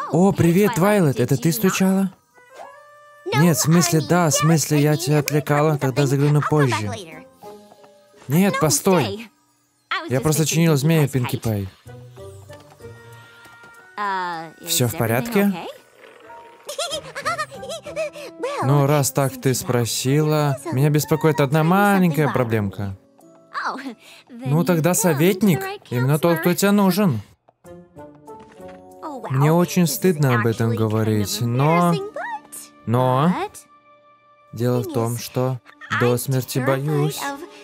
О, привет, Твайлайт, это ты стучала? Нет, в смысле, да, в смысле, я тебя отвлекала, тогда загляну позже. Нет, постой. Я просто чинил змея, Пинки Пай. Все в порядке? Ну, раз так ты спросила, меня беспокоит одна маленькая проблемка. Ну, тогда советник, именно тот, кто тебе нужен. Мне очень стыдно об этом говорить, но... Дело в том, что до смерти боюсь.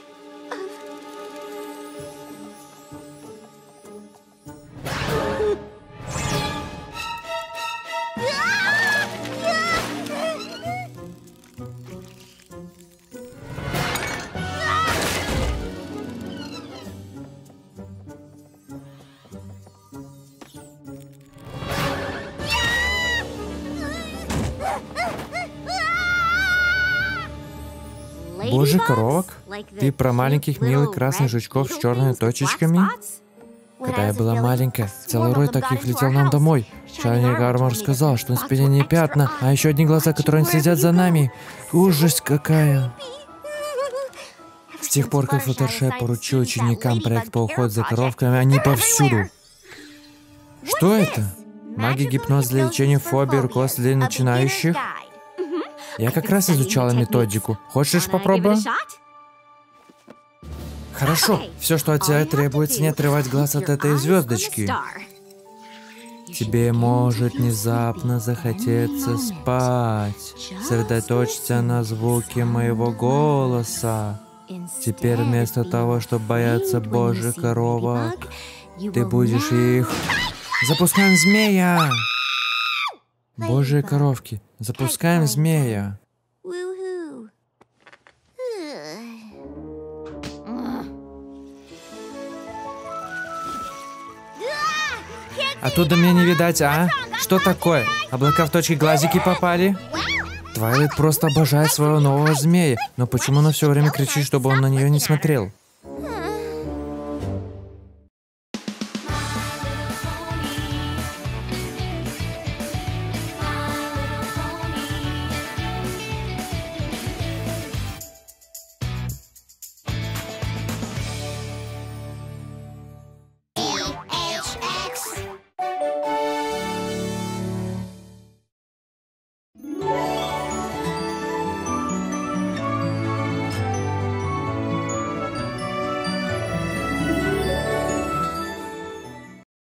Боже, коровок? Ты про маленьких милых красных жучков с черными точечками? Когда я была маленькая, целый рой таких летел нам домой. Шайни Гармор сказал, что на спине не пятна, а еще одни глаза, которые следят за нами. Ужас какая! С тех пор, как Флаттершай поручил ученикам проект по уходу за коровками, они повсюду. Что это? Магия гипноз для лечения фобий руководства для начинающих? Я как раз изучала методику. Хочешь попробую? Хорошо. Все, что от тебя требуется, не отрывать глаз от этой звездочки. Тебе может внезапно захотеться спать. Сосредоточься на звуке моего голоса. Теперь вместо того, чтобы бояться божьих коровок, ты будешь их... Запускаем змея! Божьи коровки, запускаем змея. Оттуда меня не видать, а? Что такое? Облака в точки глазики попали? Твайлайт просто обожает своего нового змея. Но почему она все время кричит, чтобы он на нее не смотрел?